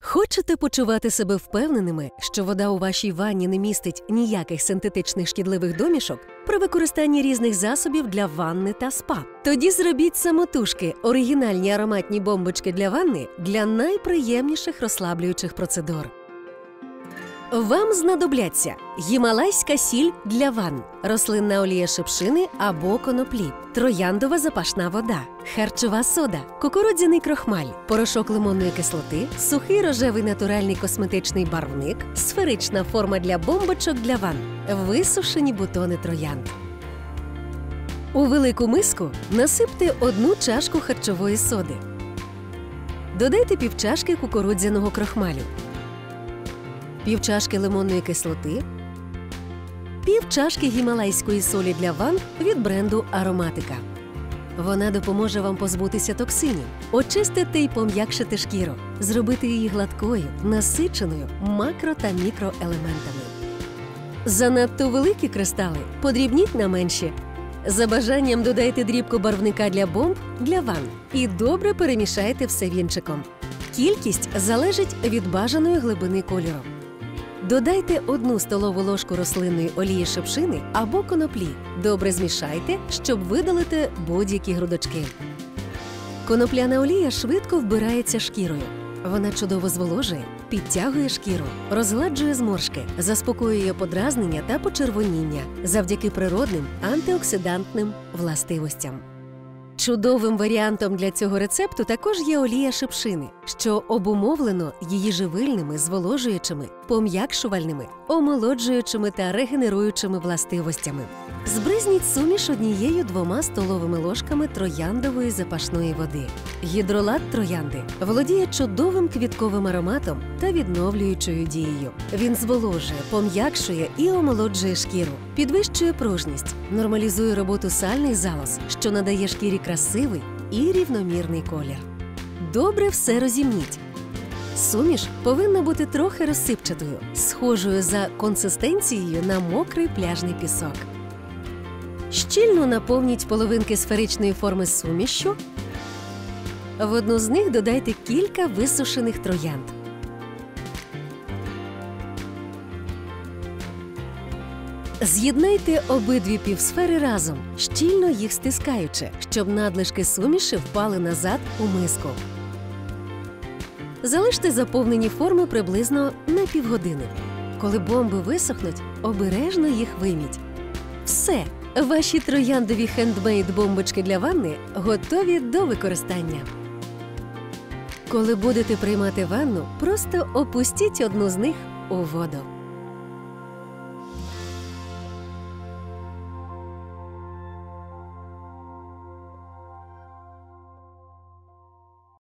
Хочете почувати себе впевненими, що вода у вашій ванні не містить ніяких синтетичних шкідливих домішок при використанні різних засобів для ванни та спа? Тоді зробіть самотужки оригінальні ароматні бомбочки для ванни для найприємніших розслаблюючих процедур. Вам знадобляться гімалайська сіль для ванн, рослинна олія шипшини або коноплі, трояндова запашна вода, харчова сода, кукурудзяний крохмаль, порошок лимонної кислоти, сухий рожевий натуральний косметичний барвник, сферична форма для бомбочок для ванн, висушені бутони троянд. У велику миску насипте 1 чашку харчової соди. Додайте півчашки кукурудзяного крохмалю, півчашки лимонної кислоти, півчашки гімалайської солі для ванн від бренду Ароматика. Вона допоможе вам позбутися токсинів, очистити й пом'якшити шкіру, зробити її гладкою, насиченою макро- та мікроелементами. Занадто великі кристали подрібніть на менші. За бажанням додайте дрібку барвника для бомб для ванн і добре перемішайте все вінчиком. Кількість залежить від бажаної глибини кольору. Додайте 1 столову ложку рослинної олії шипшини або коноплі. Добре змішайте, щоб видалити будь-які грудочки. Конопляна олія швидко вбирається шкірою. Вона чудово зволожує, підтягує шкіру, розгладжує зморшки, заспокоює подразнення та почервоніння завдяки природним антиоксидантним властивостям. Чудовим варіантом для цього рецепту також є олія шипшини, що обумовлено її живильними, зволожуючими, пом'якшувальними, омолоджуючими та регенеруючими властивостями. Збризніть суміш 1-2 столовими ложками трояндової запашної води. Гідролат троянди володіє чудовим квітковим ароматом та відновлюючою дією. Він зволожує, пом'якшує і омолоджує шкіру, підвищує пружність, нормалізує роботу сальних залоз, що надає шкірі красивий і рівномірний колір. Добре все розімніть. Суміш повинна бути трохи розсипчатою, схожою за консистенцією на мокрий пляжний пісок. Щільно наповніть половинки сферичної форми сумішшю. В одну з них додайте кілька висушених троянд. З'єднайте обидві півсфери разом, щільно їх стискаючи, щоб надлишки суміші впали назад у миску. Залиште заповнені форми приблизно на півгодини. Коли бомби висохнуть, обережно їх вийміть. Все! Ваші трояндові хендмейд-бомбочки для ванни готові до використання. Коли будете приймати ванну, просто опустіть одну з них у воду.